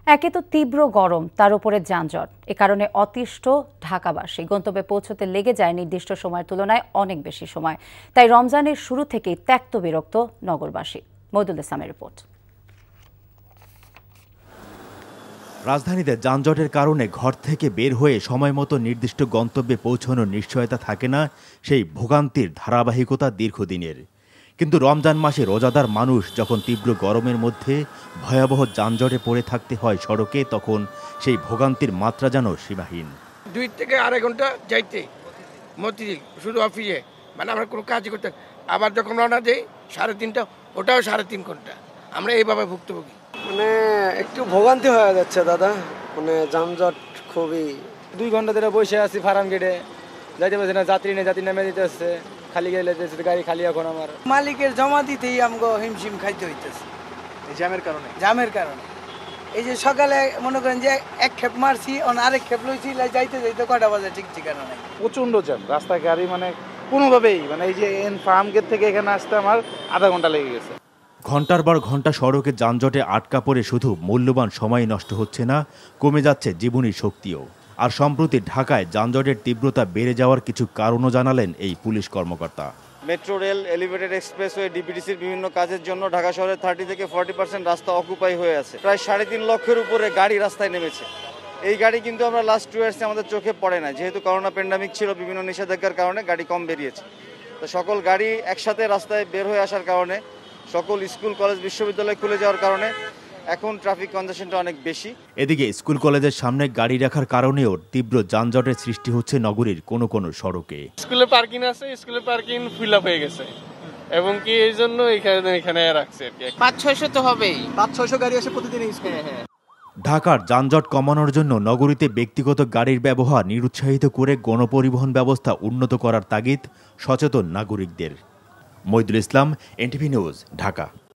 একে তো তীব্র গরম, তার উপরে যানজট। এ কারণে অতিষ্ঠ ঢাকাবাসী। গন্তব্যে পৌঁছতে লেগে যায় নির্দিষ্ট সময়ের তুলনায় অনেক বেশি সময়। তাই রমজানের শুরু থেকেই ত্যক্ত বিরক্ত নগরবাসী। মহিদুল ইসলামের রিপোর্ট। রাজধানীতে যানজটের কারণে ঘর থেকে বের হয়ে সময়মতো নির্দিষ্ট গন্তব্যে পৌঁছানোর নিশ্চয়তা থাকে না। সেই ভোগান্তির ধারাবাহিকতা দীর্ঘদিনের। কিন্তু রমজান মাসে রোজাদার মানুষ যখন তীব্র গরমের মধ্যে ভয়াবহ যানজটে পড়ে থাকতে হয় সড়কে, তখন সেই ভোগান্তির মাত্রা যেন সীমাহীন। 2 থেকে 2.5 ঘন্টা যাইতে মতিঝিল শুধু অফিসে, মানে আমরা কোনো কাজ করতে, আবার যখন রওনা দেই 3.5, ওটাও 3.5 ঘন্টা। আমরা এইভাবে ভুক্তভোগী। মানে একটু ভোগান্তি হয়ে যাচ্ছে দাদা, মানে যানজট খুবই। 2 ঘন্টা ধরে বসে আছি ফার্ম গেটে, যাইতে পারছি না, যাত্রী নেমে দিতে আসছে, খালি গেলে গাড়ি খালি। এখন আমার মালিকের জমা দিতেই আমগো হিমশিম খাইতে হইতেছে জামের কারণে। এই যে সকালে মনে করেন যে এক খেপ মারছি, আরেক খেপ লইছি, যাইতে কয়টা বাজে ঠিক ঠিকানা নাই। প্রচন্ড জ্যাম, রাস্তায় গাড়ি মানে কোনোভাবেই, মানে এই যে ফার্ম গেট থেকে এখানে আসতে আমার আধা ঘন্টা লেগে গেছে। ঘন্টার পর ঘন্টা সড়কে যানজটে আটকা পড়ে শুধু মূল্যবান সময় নষ্ট হচ্ছে না, কমে যাচ্ছে জীবনী শক্তিও। আর সম্প্রতি ঢাকায় যানজটের তীব্রতা বেড়ে যাওয়ার কিছু কারণও জানালেন এই পুলিশ কর্মকর্তা। মেট্রো রেল, এলিভেটেড এক্সপ্রেসওয়ে, ডিপিডিসির বিভিন্ন কাজের জন্য ঢাকা শহরের 30 থেকে 40% রাস্তা অকুপাই হয়ে আছে। প্রায় 3.5 লক্ষের উপরে গাড়ি রাস্তায় নেমেছে। এই গাড়ি কিন্তু আমরা লাস্ট 2 ইয়ার্সে আমাদের চোখে পড়ে না, যেহেতু করোনা প্যান্ডামিক ছিল, বিভিন্ন নিষেধাজ্ঞার কারণে গাড়ি কম বেরিয়েছে। তো সকল গাড়ি একসাথে রাস্তায় বের হয়ে আসার কারণে, সকল স্কুল কলেজ বিশ্ববিদ্যালয় খুলে যাওয়ার কারণে এখন ট্রাফিক কনজেশনটা অনেক বেশি। এদিকে স্কুল কলেজের সামনে গাড়ি রাখার কারণেও তীব্র যানজটের সৃষ্টি হচ্ছে নগরীর কোনো কোনো সড়কে। স্কুলে পার্কিং আছে, স্কুলে পার্কিং ফিল আপ হয়ে গেছে, এবং কি এই জন্য এখানে রাখছে। 500-600 তো হবেই, 500-600 গাড়ি আসে প্রতিদিন স্কুলে। ঢাকার যানজট কমানোর জন্য নগরীতে ব্যক্তিগত গাড়ির ব্যবহার নিরুৎসাহিত করে গণপরিবহন ব্যবস্থা উন্নত করার তাগিদ সচেতন নাগরিকদের। Mohidul Islam, NTV news, Dhaka.